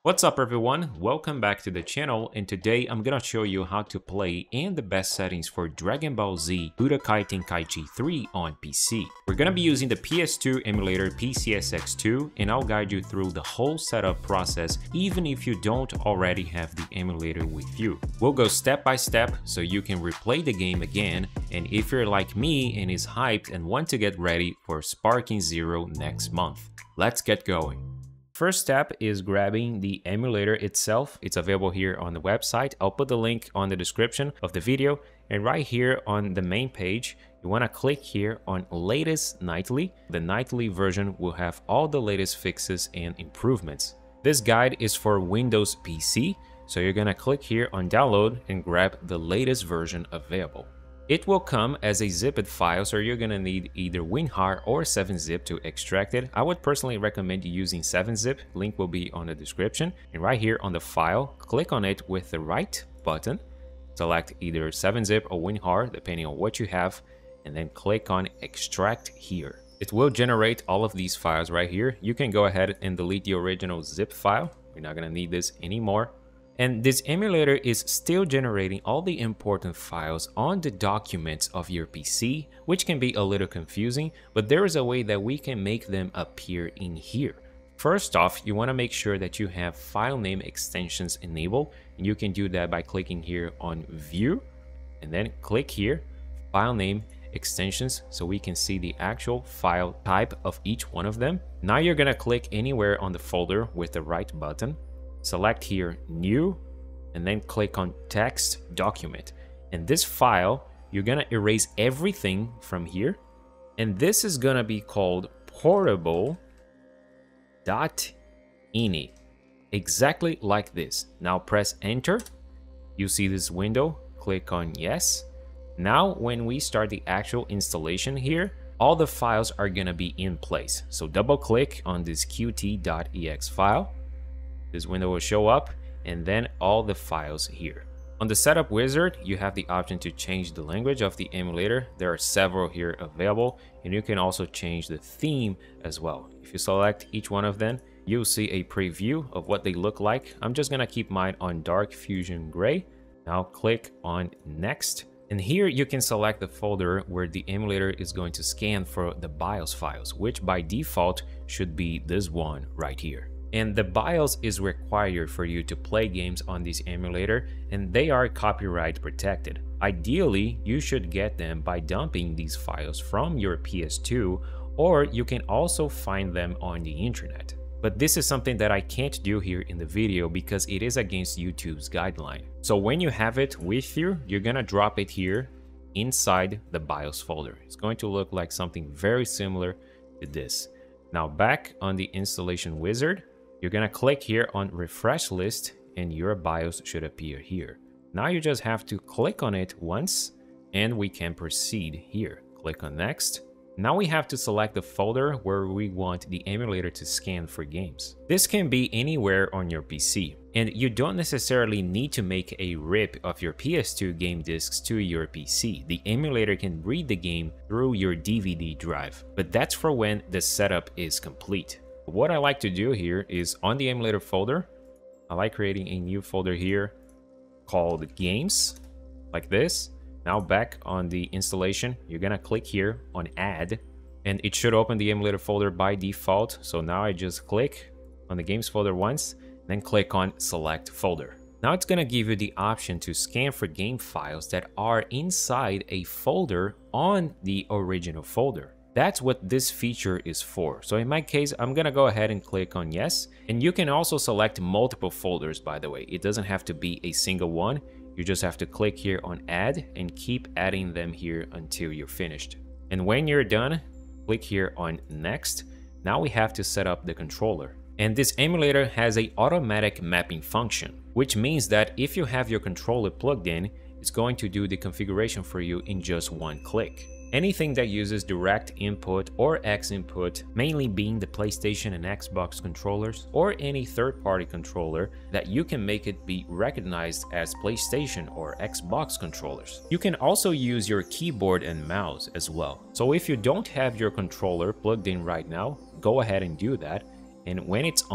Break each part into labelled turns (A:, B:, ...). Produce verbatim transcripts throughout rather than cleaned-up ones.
A: What's up everyone, welcome back to the channel, and today I'm gonna show you how to play and the best settings for Dragon Ball Z Budokai Tenkaichi three on P C. We're gonna be using the P S two emulator P C S X two, and I'll guide you through the whole setup process even if you don't already have the emulator with you. We'll go step by step so you can replay the game again, and if you're like me and is hyped and want to get ready for Sparking Zero next month. Let's get going. First step is grabbing the emulator itself. It's available here on the website. I'll put the link on the description of the video, and right here on the main page you want to click here on latest nightly. The nightly version will have all the latest fixes and improvements. This guide is for Windows P C, so you're gonna click here on download and grab the latest version available. It will come as a zipped file, so you're gonna need either WinRAR or seven zip to extract it. I would personally recommend you using seven zip, link will be on the description. And right here on the file, click on it with the right button, select either seven zip or WinRAR depending on what you have, and then click on extract here. It will generate all of these files right here. You can go ahead and delete the original zip file, you're not gonna need this anymore. And this emulator is still generating all the important files on the documents of your P C, which can be a little confusing, but there is a way that we can make them appear in here. First off, you want to make sure that you have file name extensions enabled, and you can do that by clicking here on View, and then click here, File Name Extensions, so we can see the actual file type of each one of them. Now you're gonna click anywhere on the folder with the right button. Select here New, and then click on Text Document. And this file, you're gonna erase everything from here, and this is gonna be called portable.ini, exactly like this. Now press enter, you see this window, click on yes. Now when we start the actual installation here, all the files are gonna be in place. So double click on this qt.ex file. This window will show up, and then all the files here. On the setup wizard, you have the option to change the language of the emulator. There are several here available, and you can also change the theme as well. If you select each one of them, you'll see a preview of what they look like. I'm just gonna keep mine on dark fusion gray. Now click on next. And here you can select the folder where the emulator is going to scan for the BIOS files, which by default should be this one right here. And the BIOS is required for you to play games on this emulator, and they are copyright protected. Ideally, you should get them by dumping these files from your P S two, or you can also find them on the internet. But this is something that I can't do here in the video because it is against YouTube's guideline. So when you have it with you, you're gonna drop it here inside the BIOS folder. It's going to look like something very similar to this. Now back on the installation wizard, you're gonna click here on refresh list, and your BIOS should appear here. Now you just have to click on it once, and we can proceed here. Click on next. Now we have to select the folder where we want the emulator to scan for games. This can be anywhere on your P C, and you don't necessarily need to make a rip of your P S two game discs to your P C. The emulator can read the game through your D V D drive, but that's for when the setup is complete. What I like to do here is on the emulator folder, I like creating a new folder here called Games, like this. Now back on the installation, you're gonna click here on Add, and it should open the emulator folder by default. So now I just click on the Games folder once, then click on Select Folder. Now it's gonna give you the option to scan for game files that are inside a folder on the original folder. That's what this feature is for. So in my case, I'm gonna go ahead and click on yes. And you can also select multiple folders, by the way. It doesn't have to be a single one. You just have to click here on add and keep adding them here until you're finished. And when you're done, click here on next. Now we have to set up the controller. And this emulator has a automatic mapping function, which means that if you have your controller plugged in, it's going to do the configuration for you in just one click. Anything that uses direct input or X input, mainly being the PlayStation and Xbox controllers, or any third-party controller, that you can make it be recognized as PlayStation or Xbox controllers. You can also use your keyboard and mouse as well. So if you don't have your controller plugged in right now, go ahead and do that. And when it's on,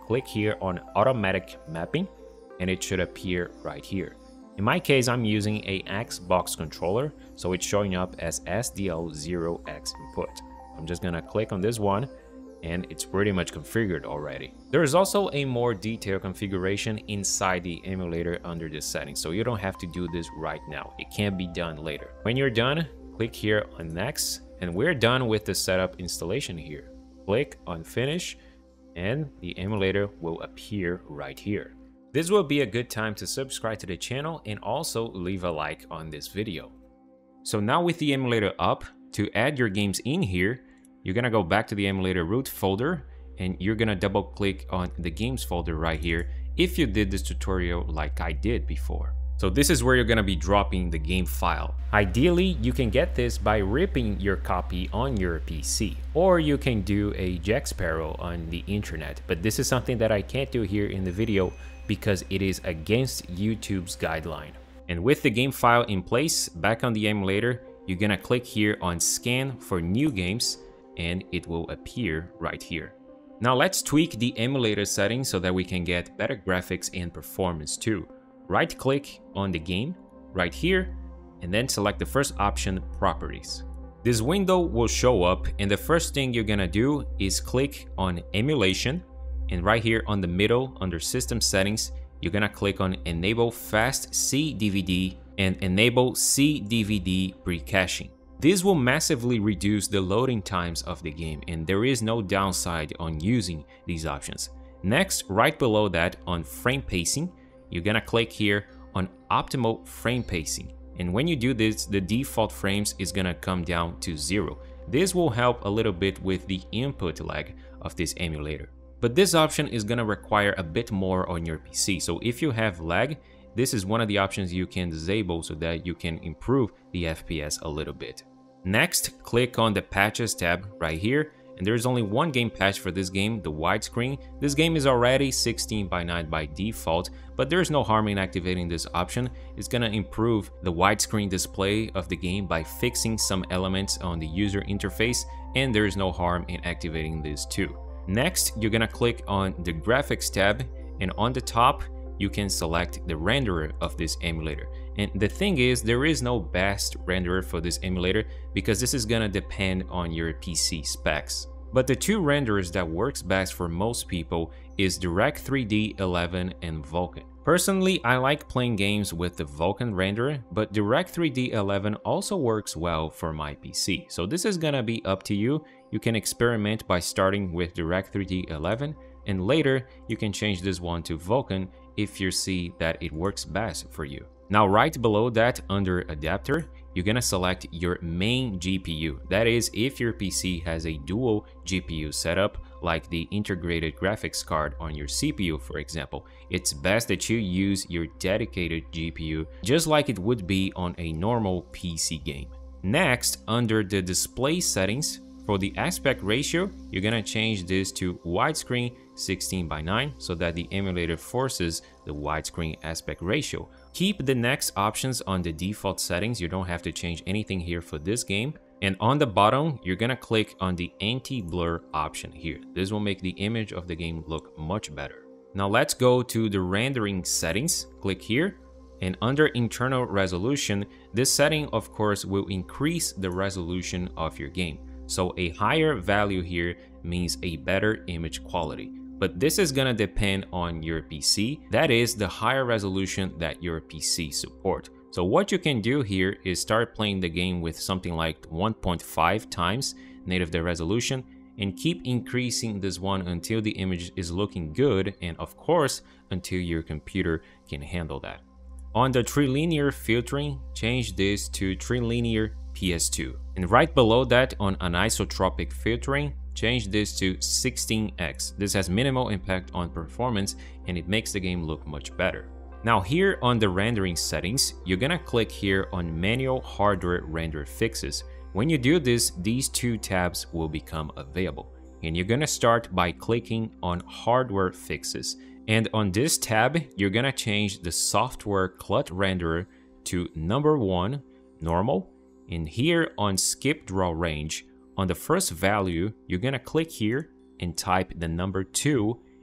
A: click here on automatic mapping and it should appear right here. In my case, I'm using a Xbox controller, so it's showing up as S D L zero X input. I'm just gonna click on this one and it's pretty much configured already. There is also a more detailed configuration inside the emulator under this setting, so you don't have to do this right now. It can be done later. When you're done, click here on next, and we're done with the setup installation here. Click on finish and the emulator will appear right here. This will be a good time to subscribe to the channel and also leave a like on this video. So now with the emulator up, to add your games in here, you're gonna go back to the emulator root folder and you're gonna double click on the games folder right here if you did this tutorial like I did before. So this is where you're gonna be dropping the game file. Ideally, you can get this by ripping your copy on your P C, or you can do a Jack Sparrow on the internet, but this is something that I can't do here in the video because it is against YouTube's guideline. And with the game file in place, back on the emulator, you're gonna click here on scan for new games and it will appear right here. Now let's tweak the emulator settings so that we can get better graphics and performance too. Right click on the game right here and then select the first option, properties. This window will show up and the first thing you're gonna do is click on emulation, and right here on the middle under system settings, you're gonna click on enable fast C D V D and enable C D V D pre-caching. This will massively reduce the loading times of the game and there is no downside on using these options. Next, right below that on frame pacing, you're gonna click here on optimal frame pacing. And when you do this, the default frames is gonna come down to zero. This will help a little bit with the input lag of this emulator. But this option is gonna require a bit more on your P C. So if you have lag, this is one of the options you can disable so that you can improve the F P S a little bit. Next, click on the patches tab right here. And there's only one game patch for this game, the widescreen. This game is already sixteen by nine by default, but there's no harm in activating this option. It's gonna improve the widescreen display of the game by fixing some elements on the user interface, and there's no harm in activating this too. Next, you're gonna click on the graphics tab, and on the top, you can select the renderer of this emulator. And the thing is, there is no best renderer for this emulator because this is gonna depend on your P C specs. But the two renderers that works best for most people is Direct three D eleven and Vulkan. Personally, I like playing games with the Vulkan renderer, but Direct three D eleven also works well for my P C. So this is gonna be up to you. You can experiment by starting with Direct three D eleven, and later you can change this one to Vulkan if you see that it works best for you. Now right below that under adapter, you're gonna select your main G P U. That is, if your P C has a dual G P U setup, like the integrated graphics card on your C P U for example, it's best that you use your dedicated G P U just like it would be on a normal P C game. Next, under the display settings, for the aspect ratio, you're gonna change this to widescreen sixteen by nine so that the emulator forces the widescreen aspect ratio. Keep the next options on the default settings. You don't have to change anything here for this game. And on the bottom, you're gonna click on the anti-blur option here. This will make the image of the game look much better. Now let's go to the rendering settings. Click here. And under internal resolution, this setting of course will increase the resolution of your game. So a higher value here means a better image quality. But this is gonna depend on your P C. That is the higher resolution that your P C support. So what you can do here is start playing the game with something like one point five times native the resolution and keep increasing this one until the image is looking good, and of course until your computer can handle that. On the trilinear filtering, change this to trilinear P S two. And right below that on anisotropic filtering, change this to sixteen X. This has minimal impact on performance and it makes the game look much better. Now here on the rendering settings, you're gonna click here on manual hardware render fixes. When you do this, these two tabs will become available. And you're gonna start by clicking on hardware fixes. And on this tab, you're gonna change the software C L U T renderer to number one, normal. And here on skip draw range, on the first value, you're gonna click here and type the number two,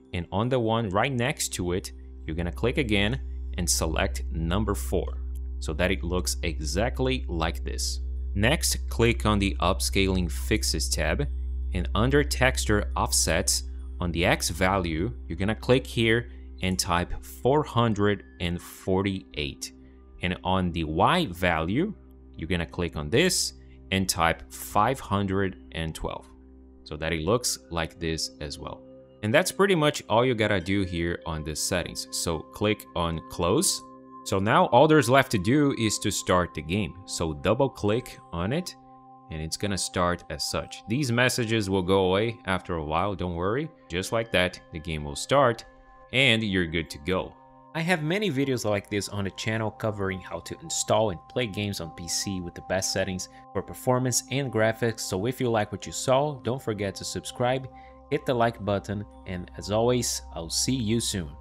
A: and on the one right next to it, you're gonna click again and select number four, so that it looks exactly like this. Next, click on the Upscaling Fixes tab, and under Texture Offsets, on the X value, you're gonna click here and type four hundred forty-eight. And on the Y value, you're gonna click on this and type five hundred twelve, so that it looks like this as well. And that's pretty much all you gotta do here on the settings. So click on Close. So now all there's left to do is to start the game. So double click on it and it's gonna start as such. These messages will go away after a while, don't worry. Just like that, the game will start and you're good to go. I have many videos like this on the channel covering how to install and play games on P C with the best settings for performance and graphics. So if you like what you saw, don't forget to subscribe, hit the like button, and as always, I'll see you soon.